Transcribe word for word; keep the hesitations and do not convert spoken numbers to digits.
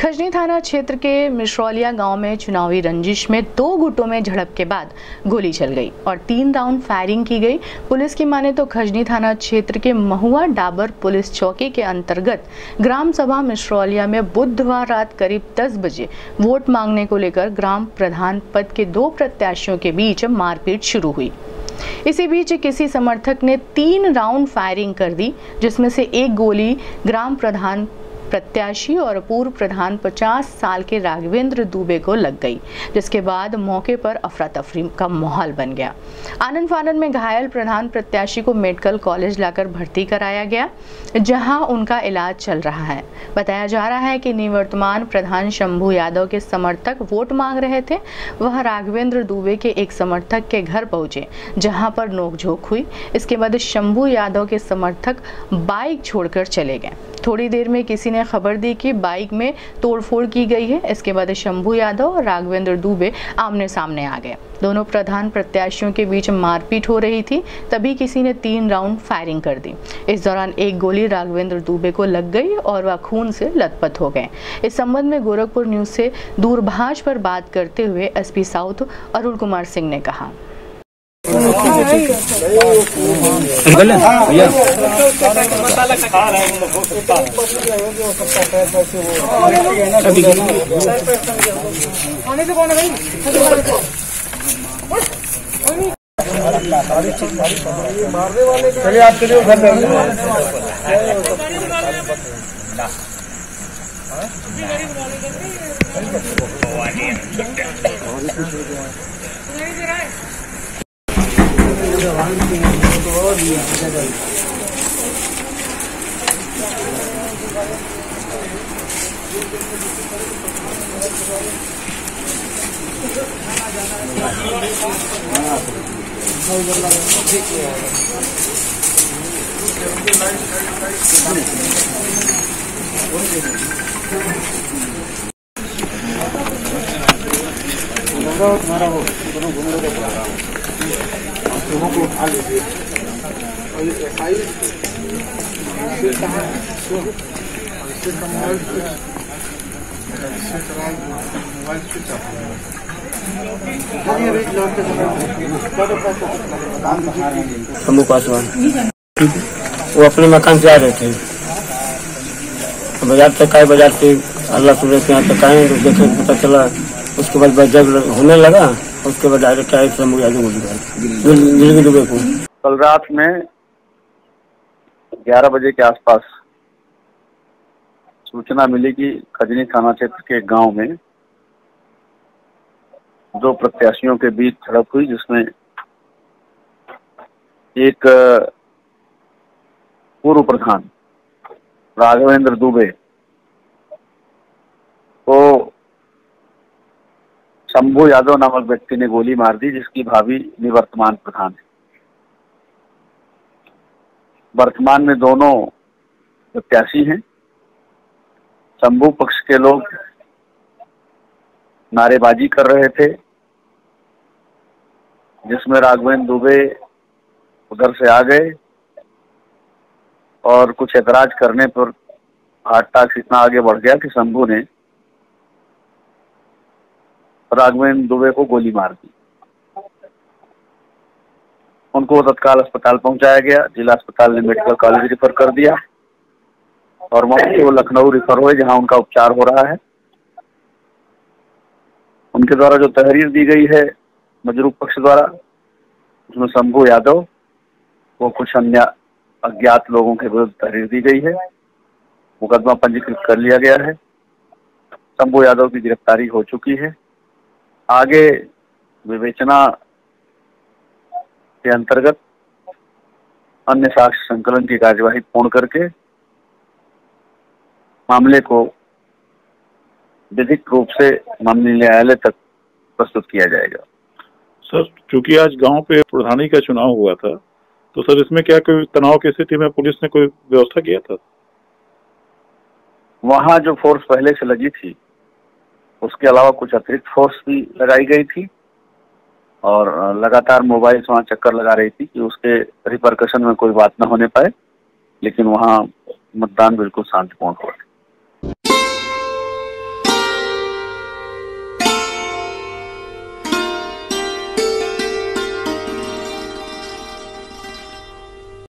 खजनी थाना क्षेत्र के मिश्रौलिया गांव में चुनावी रंजिश में दो गुटों में झड़प के बाद गोली चल गई और तीन राउंड फायरिंग की गई। पुलिस की माने तो खजनी थाना क्षेत्र के महुआ डाबर पुलिस चौकी के अंतर्गत ग्राम सभा मिश्रौलिया में बुधवार रात करीब दस बजे वोट मांगने को लेकर ग्राम प्रधान पद के दो प्रत्याशियों के बीच मारपीट शुरू हुई। इसी बीच किसी समर्थक ने तीन राउंड फायरिंग कर दी, जिसमें से एक गोली ग्राम प्रधान प्रत्याशी और पूर्व प्रधान पचास साल के राघवेंद्र दुबे को लग गई, जिसके बाद मौके पर अफरा तफरी का माहौल बन गया। आनन फानन में घायल प्रधान प्रत्याशी को मेडिकल कॉलेज लाकर भर्ती कराया गया, जहां उनका इलाज चल रहा है। बताया जा रहा है कि निवर्तमान प्रधान शंभू यादव के समर्थक वोट मांग रहे थे। वह राघवेंद्र दुबे के एक समर्थक के घर पहुंचे, जहां पर नोकझोंक हुई। इसके बाद शंभू यादव के समर्थक बाइक छोड़कर चले गए। थोड़ी देर में किसी ने खबर दी कि बाइक में तोड़फोड़ की गई है। इसके बाद शंभू यादव और राघवेंद्र दुबे आमने सामने आ गए। दोनों प्रधान प्रत्याशियों के बीच मारपीट हो रही थी, तभी किसी ने तीन राउंड फायरिंग कर दी। इस दौरान एक गोली राघवेंद्र दुबे को लग गई और वह खून से लथपथ हो गए। इस संबंध में गोरखपुर न्यूज से दूरभाष पर बात करते हुए एसपी साउथ अरुण कुमार सिंह ने कहा, चलिए आप चलिए उधर तुम्हारा हो दोनों घूमने का प्रोग्राम दोनों को उठा लीजिए और ये एफआई से कहाँ इससे का मोबाइल इससे करा mobile switch off Shambhu Paswan वो अपने मकान से आ रहे थे, बाजार तक आए। बाजार से अल्लाह सूर्य के यहाँ तक आए तो देखे पता चला। उसके बाद जब होने लगा उसके बाद डायरेक्ट आए शंभू यादव दिल्ली दुबे को। कल रात में ग्यारह बजे के आसपास सूचना मिली कि खजनी थाना क्षेत्र के गांव में दो प्रत्याशियों के बीच झड़प हुई, जिसमें एक पूर्व प्रधान राघवेंद्र दुबे को शंभू यादव नामक व्यक्ति ने गोली मार दी, जिसकी भाभी निवर्तमान प्रधान है। वर्तमान में दोनों प्रत्याशी हैं। शंभू पक्ष के लोग नारेबाजी कर रहे थे, जिसमें राघवेंद्र दुबे उधर से आ गए और कुछ ऐतराज करने पर हाथ इतना आगे बढ़ गया कि शंभू ने राघवेंद्र दुबे को गोली मार दी। उनको तत्काल अस्पताल पहुंचाया गया। जिला अस्पताल ने मेडिकल कॉलेज रिफर कर दिया और वहां से वो लखनऊ रिफर हुए, जहां उनका उपचार हो रहा है। उनके द्वारा जो तहरीर दी गई है मजरूब पक्ष द्वारा, उसमें शंभू यादव वो कुछ अन्य अज्ञात लोगों के विरुद्ध तहरीर दी गई है। मुकदमा पंजीकृत कर लिया गया है। शंभू यादव की गिरफ्तारी हो चुकी है। आगे विवेचना के अंतर्गत अन्य साक्ष्य संकलन की कार्यवाही पूर्ण करके मामले को विधिक रूप से माननीय न्यायालय तक प्रस्तुत किया जाएगा। सर, चूंकि आज गांव पे प्रधानी का चुनाव हुआ था, तो सर इसमें क्या कोई तनाव की स्थिति में पुलिस ने कोई व्यवस्था किया था? वहां जो फोर्स पहले से लगी थी, उसके अलावा कुछ अतिरिक्त फोर्स भी लगाई गई थी और लगातार मोबाइल वहाँ चक्कर लगा रही थी कि उसके रिपरकशन में कोई बात न होने पाए, लेकिन वहाँ मतदान बिल्कुल शांतिपूर्ण हुआ।